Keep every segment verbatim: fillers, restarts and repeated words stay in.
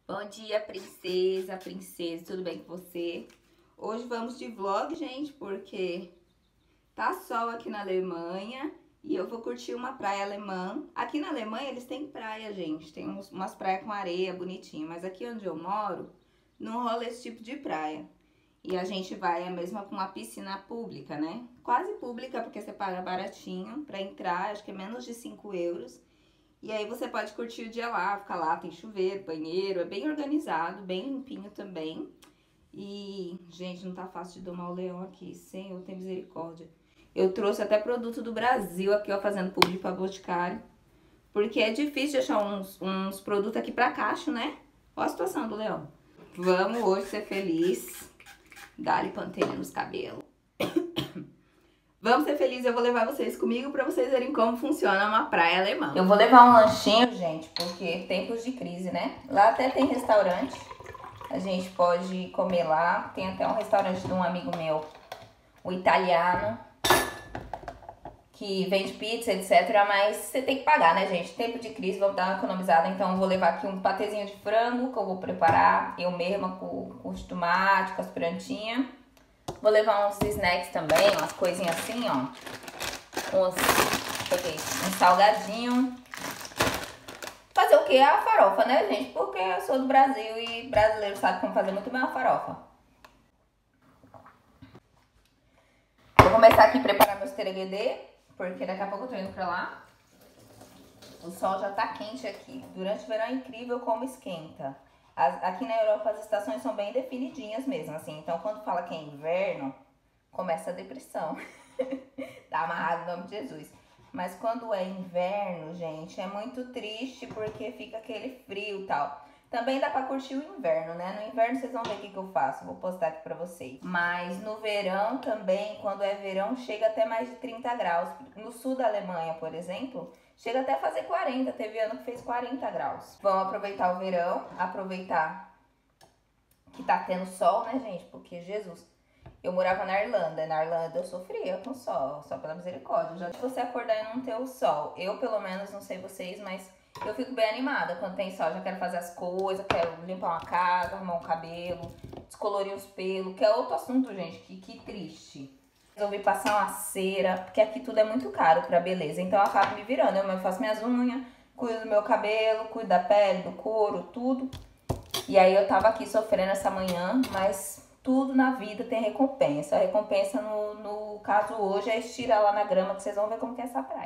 Bom dia, princesa, princesa, tudo bem com você? Hoje vamos de vlog, gente, porque tá sol aqui na Alemanha e eu vou curtir uma praia alemã. Aqui na Alemanha eles têm praia, gente, tem uns, umas praias com areia bonitinha, mas aqui onde eu moro não rola esse tipo de praia. E a gente vai é mesmo com uma piscina pública, né? Quase pública, porque você paga baratinho pra entrar, acho que é menos de cinco euros. E aí você pode curtir o dia lá, ficar lá, tem chuveiro, banheiro, é bem organizado, bem limpinho também. E, gente, não tá fácil de domar o leão aqui, Senhor, tem misericórdia. Eu trouxe até produto do Brasil aqui, ó, fazendo publi pra Boticário. Porque é difícil de achar uns, uns produtos aqui pra cacho, né? Olha a situação do leão. Vamos hoje ser feliz. Dá-lhe pantelha nos cabelos. Vamos ser felizes, eu vou levar vocês comigo pra vocês verem como funciona uma praia alemã. Eu vou levar um lanchinho, gente, porque tempos de crise, né? Lá até tem restaurante, a gente pode comer lá. Tem até um restaurante de um amigo meu, o italiano, que vende pizza, etcétera. Mas você tem que pagar, né, gente? Tempo de crise, vamos dar uma economizada. Então eu vou levar aqui um patezinho de frango que eu vou preparar, eu mesma com, com os tomates, com as pirantinhas. Vou levar uns snacks também, umas coisinhas assim, ó. Uns, peguei um salgadinho. Fazer o que? A farofa, né, gente? Porque eu sou do Brasil e brasileiro sabe como fazer muito bem a farofa. Vou começar aqui a preparar meus tereguedê, porque daqui a pouco eu tô indo pra lá. O sol já tá quente aqui. Durante o verão é incrível como esquenta. As, aqui na Europa as estações são bem definidinhas mesmo, assim. Então, quando fala que é inverno, começa a depressão. Tá amarrado em nome de Jesus. Mas quando é inverno, gente, é muito triste porque fica aquele frio e tal. Também dá pra curtir o inverno, né? No inverno vocês vão ver o que, que eu faço. Vou postar aqui pra vocês. Mas no verão também, quando é verão, chega até mais de trinta graus. No sul da Alemanha, por exemplo, chega até a fazer quarenta. Teve ano que fez quarenta graus. Vamos aproveitar o verão. Aproveitar que tá tendo sol, né, gente? Porque, Jesus, eu morava na Irlanda. Na Irlanda eu sofria com sol, só pela misericórdia. Já se você acordar e não ter o sol, eu pelo menos, não sei vocês, mas eu fico bem animada quando tem sol. Já quero fazer as coisas, quero limpar uma casa, arrumar um cabelo, descolorir os pelos, que é outro assunto, gente, que, que triste. Resolvi passar uma cera, porque aqui tudo é muito caro pra beleza, então eu acabo me virando. Eu faço minhas unhas, cuido do meu cabelo, cuido da pele, do couro, tudo. E aí eu tava aqui sofrendo essa manhã, mas tudo na vida tem recompensa. A recompensa, no, no caso hoje, é estirar lá na grama, que vocês vão ver como que é essa praia.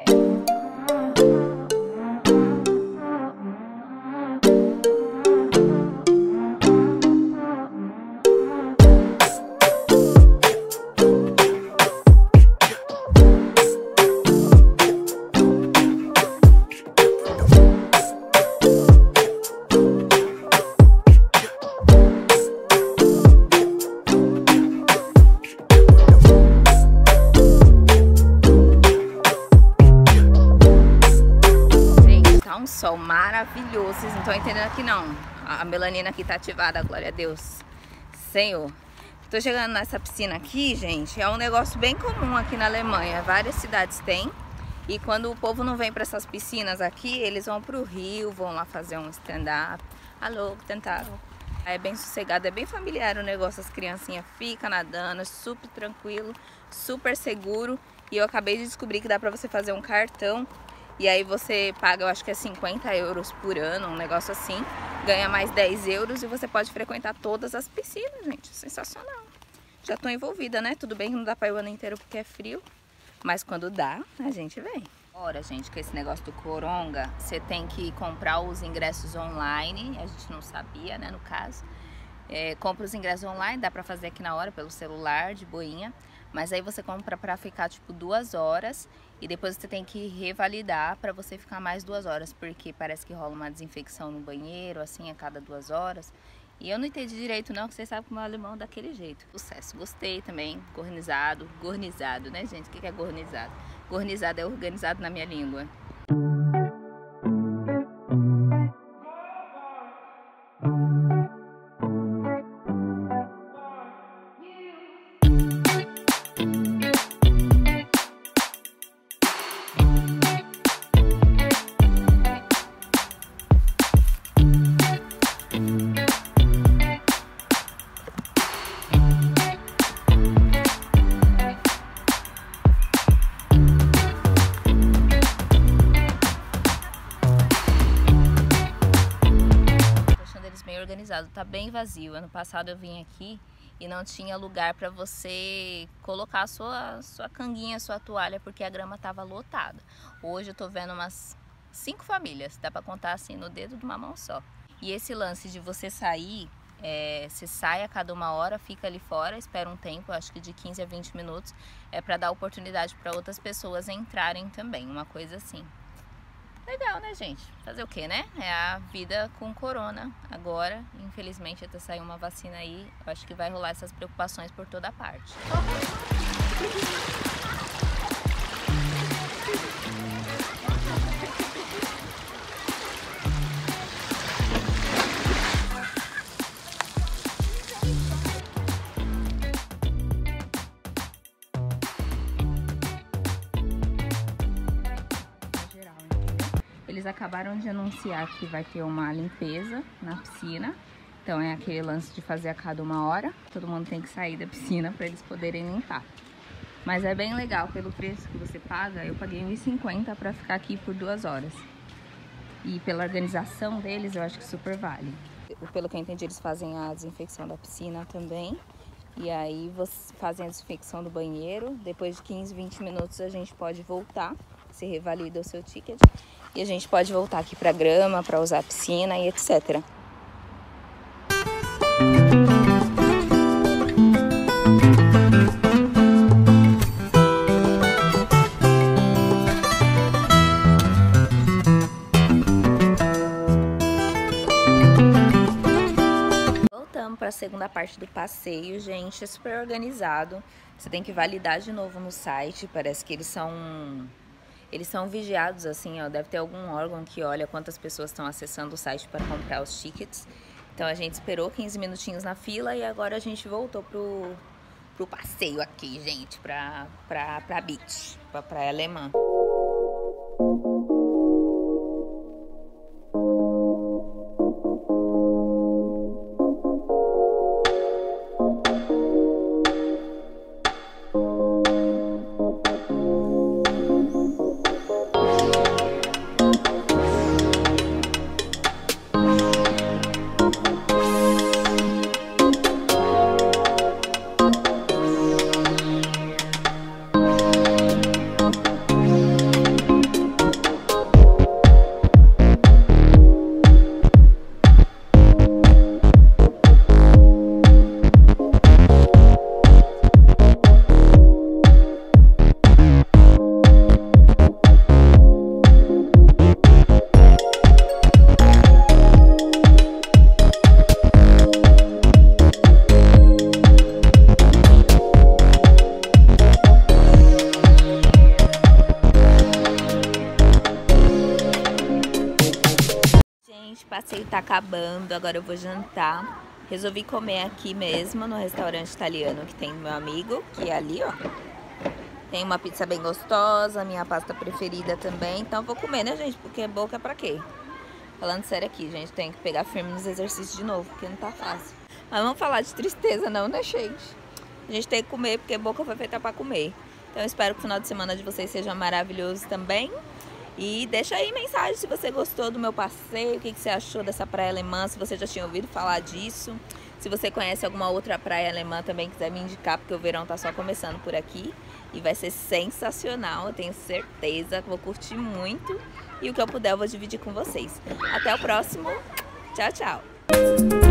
Sol maravilhoso, vocês não estão entendendo aqui não. A melanina aqui tá ativada, glória a Deus. Senhor. Tô chegando nessa piscina aqui, gente, é um negócio bem comum aqui na Alemanha. Várias cidades têm. E quando o povo não vem para essas piscinas aqui, eles vão pro rio, vão lá fazer um stand-up. Alô, tentaram. É bem sossegado, é bem familiar o negócio. As criancinhas ficam nadando, super tranquilo, super seguro. E eu acabei de descobrir que dá pra você fazer um cartão. E aí você paga, eu acho que é cinquenta euros por ano, um negócio assim. Ganha mais dez euros e você pode frequentar todas as piscinas, gente. Sensacional. Já tô envolvida, né? Tudo bem que não dá pra ir o ano inteiro porque é frio. Mas quando dá, a gente vem. Ora, gente, que esse negócio do Coronga, você tem que comprar os ingressos online. A gente não sabia, né, no caso. É, compra os ingressos online, dá pra fazer aqui na hora pelo celular, de boinha. Mas aí você compra pra ficar tipo duas horas e depois você tem que revalidar pra você ficar mais duas horas, porque parece que rola uma desinfecção no banheiro, assim, a cada duas horas. E eu não entendi direito não, que vocês sabem como é o alemão daquele jeito. Sucesso, gostei também, gornizado, gornizado, né, gente? O que é gornizado? Gornizado é organizado na minha língua. Thank you. bem organizado, tá bem vazio. Ano passado eu vim aqui e não tinha lugar para você colocar a sua, sua canguinha, sua toalha, porque a grama tava lotada. Hoje eu tô vendo umas cinco famílias, dá para contar assim no dedo de uma mão só. E esse lance de você sair, é, você sai a cada uma hora, fica ali fora, espera um tempo, acho que de quinze a vinte minutos, é para dar oportunidade para outras pessoas entrarem também, uma coisa assim. Legal, né, gente? Fazer o quê, né? É a vida com corona agora. Infelizmente, até sair uma vacina aí, eu acho que vai rolar essas preocupações por toda parte. Eles acabaram de anunciar que vai ter uma limpeza na piscina. Então é aquele lance de fazer a cada uma hora. Todo mundo tem que sair da piscina para eles poderem limpar. Mas é bem legal, pelo preço que você paga. Eu paguei um e cinquenta para ficar aqui por duas horas. E pela organização deles, eu acho que super vale. Pelo que eu entendi, eles fazem a desinfecção da piscina também. E aí vocês fazem a desinfecção do banheiro. Depois de quinze, vinte minutos a gente pode voltar. Você revalida o seu ticket. E a gente pode voltar aqui pra grama, para usar a piscina e etcétera. Voltamos para a segunda parte do passeio, gente. É super organizado. Você tem que validar de novo no site. Parece que eles são... Eles são vigiados, assim, ó, deve ter algum órgão que olha quantas pessoas estão acessando o site para comprar os tickets. Então a gente esperou quinze minutinhos na fila e agora a gente voltou pro, pro passeio aqui, gente, pra, pra, pra beach, pra praia alemã. O passeio tá acabando, agora eu vou jantar. Resolvi comer aqui mesmo, no restaurante italiano que tem meu amigo, que é ali, ó. Tem uma pizza bem gostosa, minha pasta preferida também. Então eu vou comer, né, gente? Porque boca é pra quê? Falando sério aqui, gente, tem que pegar firme nos exercícios de novo, porque não tá fácil. Mas vamos falar de tristeza não, né, gente? A gente tem que comer, porque boca foi feita pra comer. Então eu espero que o final de semana de vocês seja maravilhoso também. E deixa aí mensagem se você gostou do meu passeio, o que, que você achou dessa praia alemã, se você já tinha ouvido falar disso. Se você conhece alguma outra praia alemã também, quiser me indicar, porque o verão tá só começando por aqui. E vai ser sensacional, eu tenho certeza que vou curtir muito. E o que eu puder eu vou dividir com vocês. Até o próximo, tchau, tchau!